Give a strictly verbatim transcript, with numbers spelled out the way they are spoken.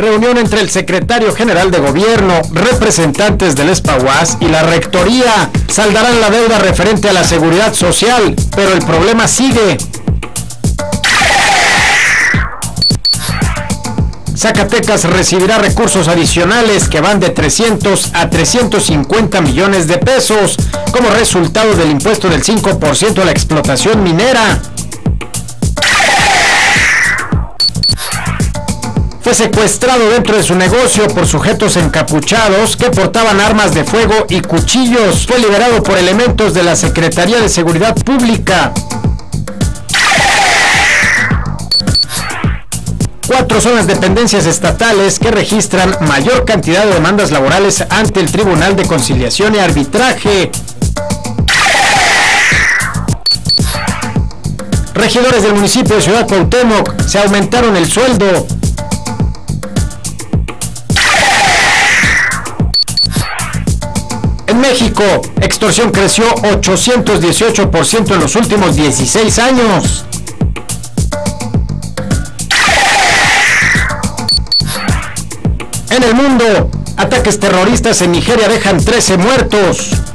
Reunión entre el secretario general de gobierno, representantes del ESPAUAS y la rectoría. Saldarán la deuda referente a la seguridad social, pero el problema sigue. Zacatecas recibirá recursos adicionales que van de trescientos a trescientos cincuenta millones de pesos como resultado del impuesto del cinco por ciento a la explotación minera. Fue secuestrado dentro de su negocio por sujetos encapuchados que portaban armas de fuego y cuchillos. Fue liberado por elementos de la Secretaría de Seguridad Pública. Cuatro son las dependencias estatales que registran mayor cantidad de demandas laborales ante el Tribunal de Conciliación y Arbitraje. Regidores del municipio de Ciudad Cuauhtémoc se aumentaron el sueldo. En México, extorsión creció ochocientos dieciocho por ciento en los últimos dieciséis años. En el mundo, ataques terroristas en Nigeria dejan trece muertos.